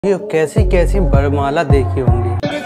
ये कैसी कैसी वरमाला देखी होंगी।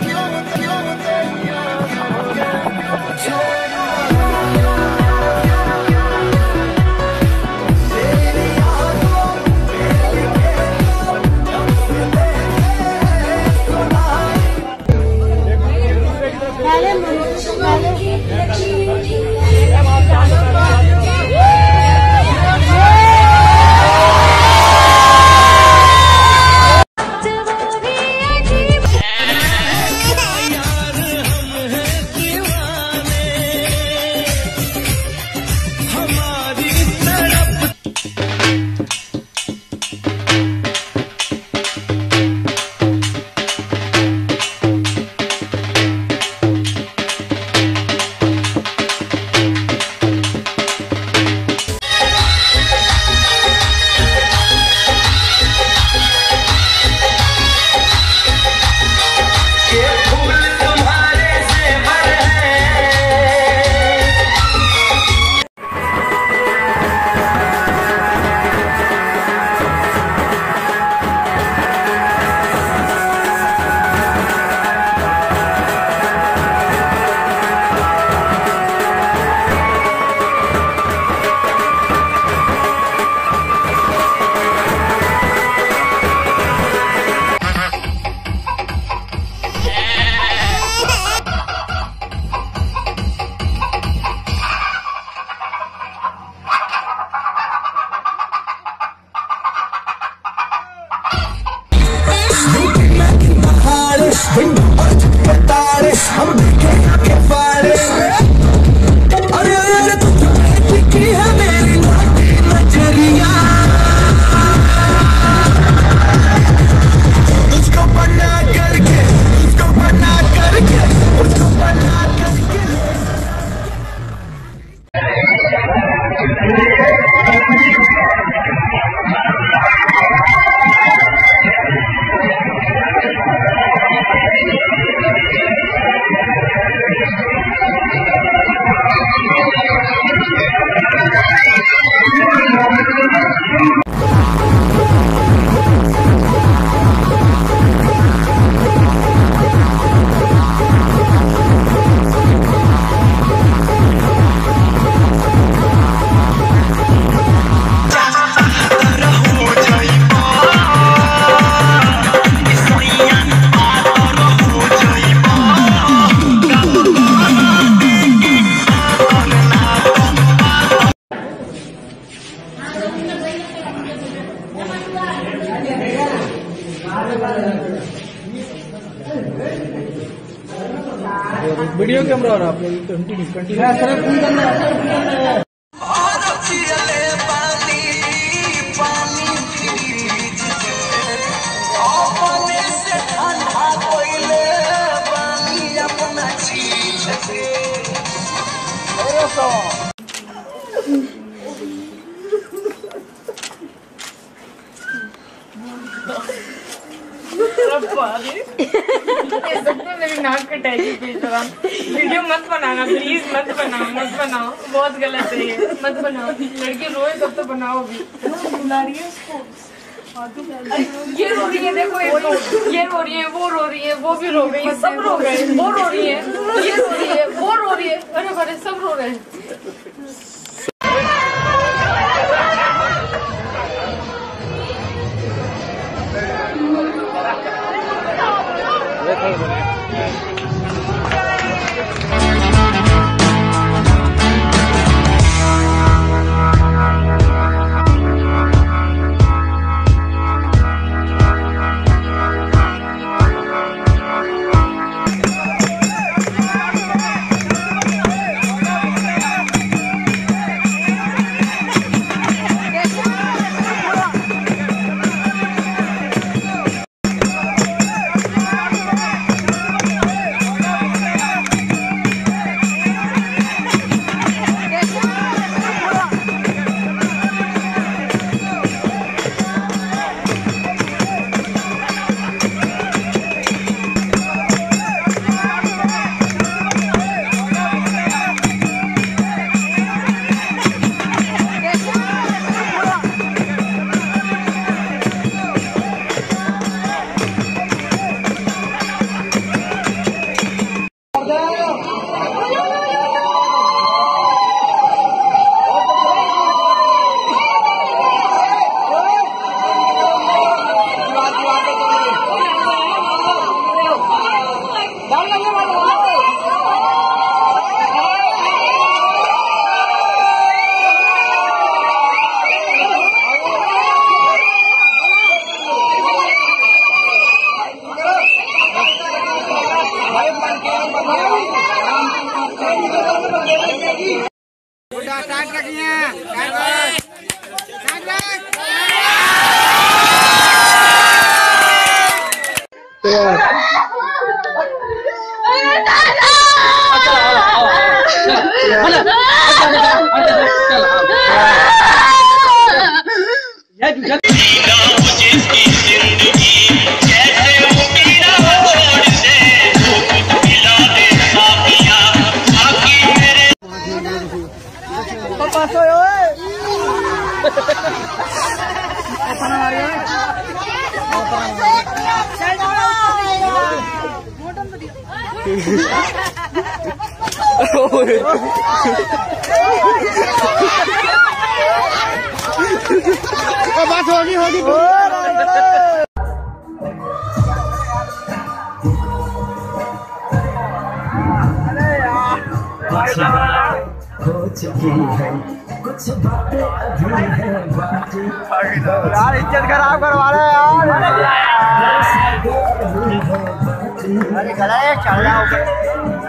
वीडियो कैमरा और आप लोग कंटिन्यू मेरी नाक कटाएगी बीच दौरान। वीडियो मत बनाना प्लीज, मत बनाओ, बहुत गलत है ये, मत बनाओ। लड़की रोए तब तो बनाओ। अभी बुला रही है उसको, ये रो रही है, देखो ये रो रही है, वो रो रही है, वो भी रो गई, सब रो गए, वो रो रही है, ये रो रही है, वो रो रही है, अरे बड़े सब रो रहे हैं। बात होगी हो चुकी है कुछ बातें अभी है बाकी यार, इज्जत खराब करवा रहे यार। चल रहा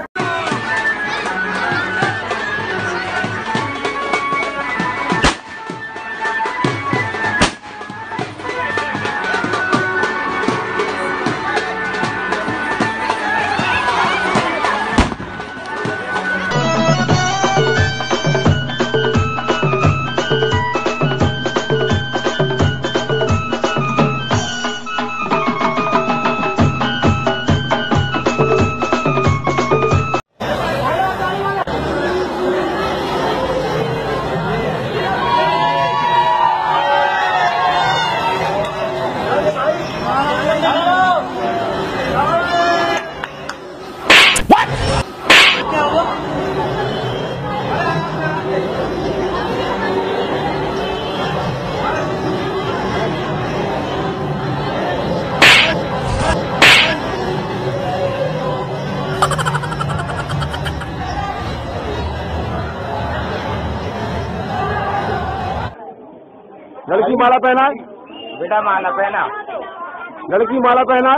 लड़की माला पहना, बेटा माला पहना, लड़की माला पहना।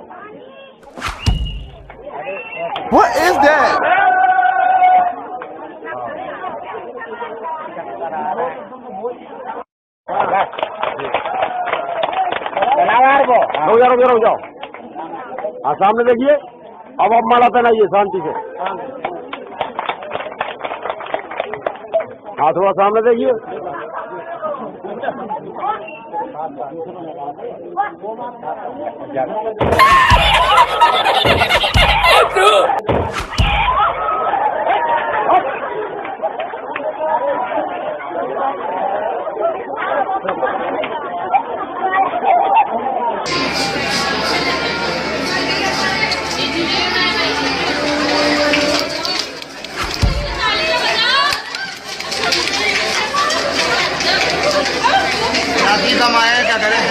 What is that? रुक जाओ। हाँ, सामने देखिए। अब आप माला पहनाइए शांति से। हाँ, थोड़ा सामने देखिए। कमाया क्या करें?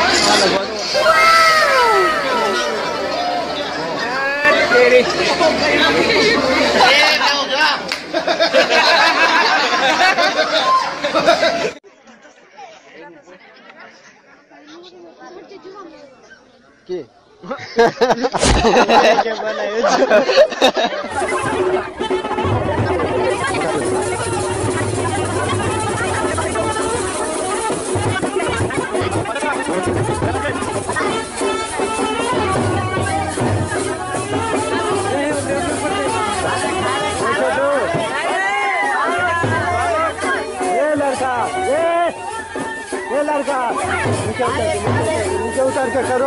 ये लड़का नीचे उतर के करो।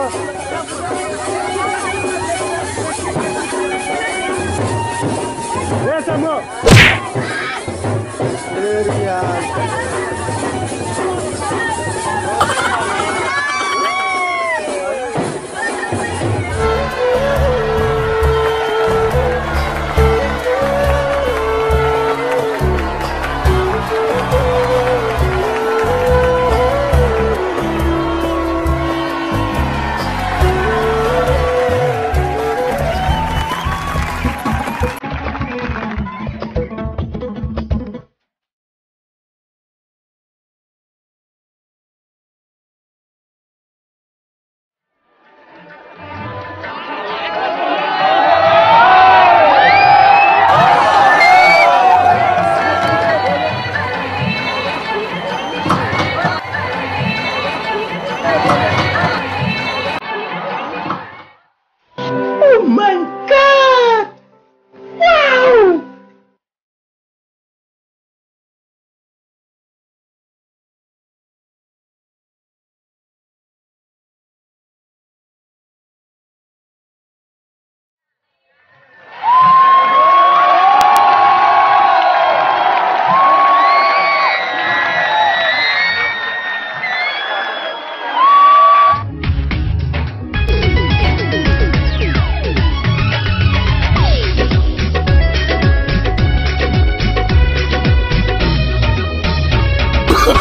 ये समूह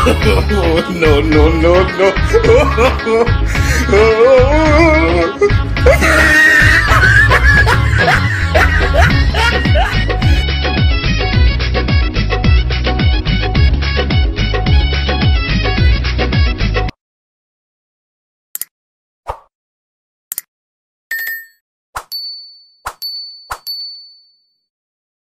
no, no, no, no.